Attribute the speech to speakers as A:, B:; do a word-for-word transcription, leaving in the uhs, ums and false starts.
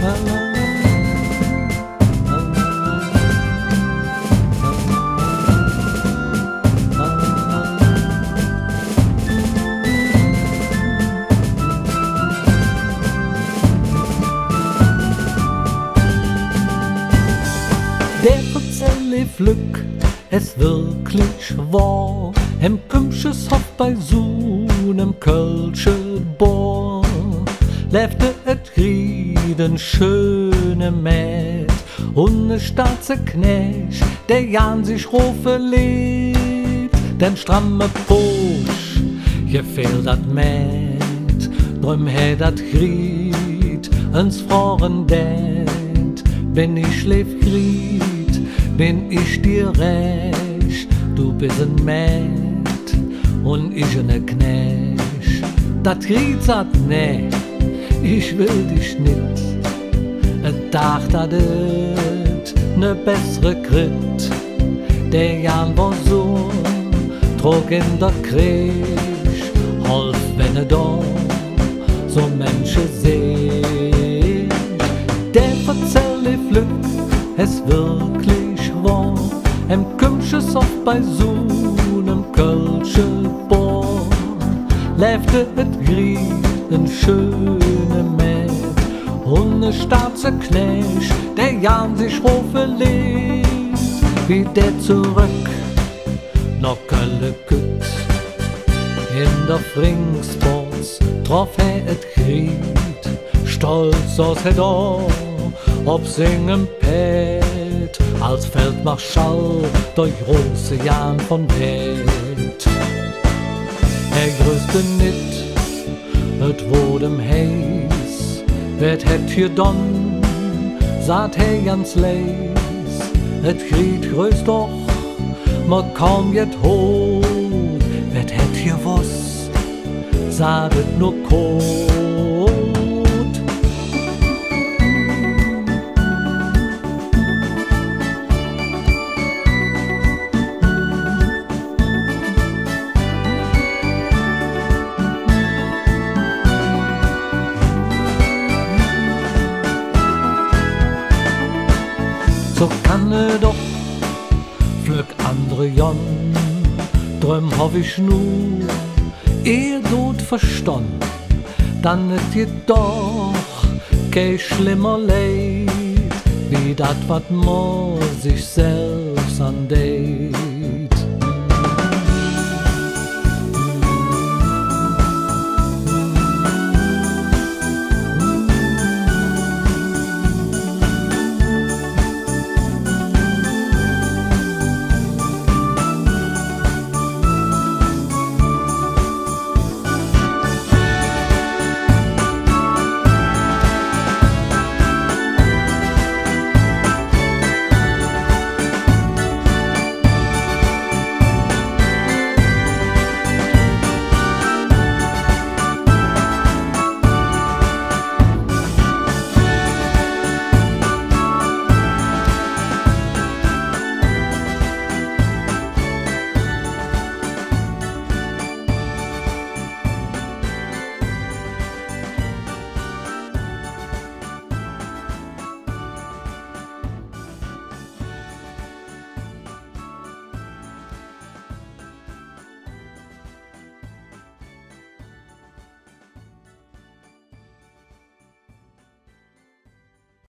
A: Der erzähle Glück, es wirklich wahr, im Kümsches-Hof bei so'nem Kölsche Bohr, lebte et Rieden schöne Mäd und ne Staatseknecht, der Jan sich rufe lädt, den stramme Busch, hier fehlt dat Mäd, drum he dat Gried, ins Froren Dät, wenn ich schläf Gried, bin ich dir recht, du bist ein Mäd und ich ne Knecht. Dat Gried sagt nee, ich will dich nit, et dacht dat et ne bessere Krit, der Jan war so, trug in der Krieg, holf wenn er da, so Menschen seh. Der verzähle Glück, es wirklich wahr, im Kümsches-Hof bei so'nem Kölsche Bohr, lebte et Gried, en schöne Mäd und ne Staatseknecht, der Jan sich rufe lädt, wie der zurück nach Kölle kütt. In der Fringsports troff er et Gried, stolz aus het Ohr, ob singen Pät, als Feldmarschall durch Ozean von Welt. Er grüßte nit, et wurdem heiß, wird het hier don, sagt er ganz leis, et Gried grüßt doch, ma kaum jet hoch, wird het hier was, sagt et nur kot. So kann er doch flück andere Jon, drum hoff ich nur, ihr dort verstand, dann ist ihr doch kein schlimmer Leid, wie dat wat man sich selbst andeit.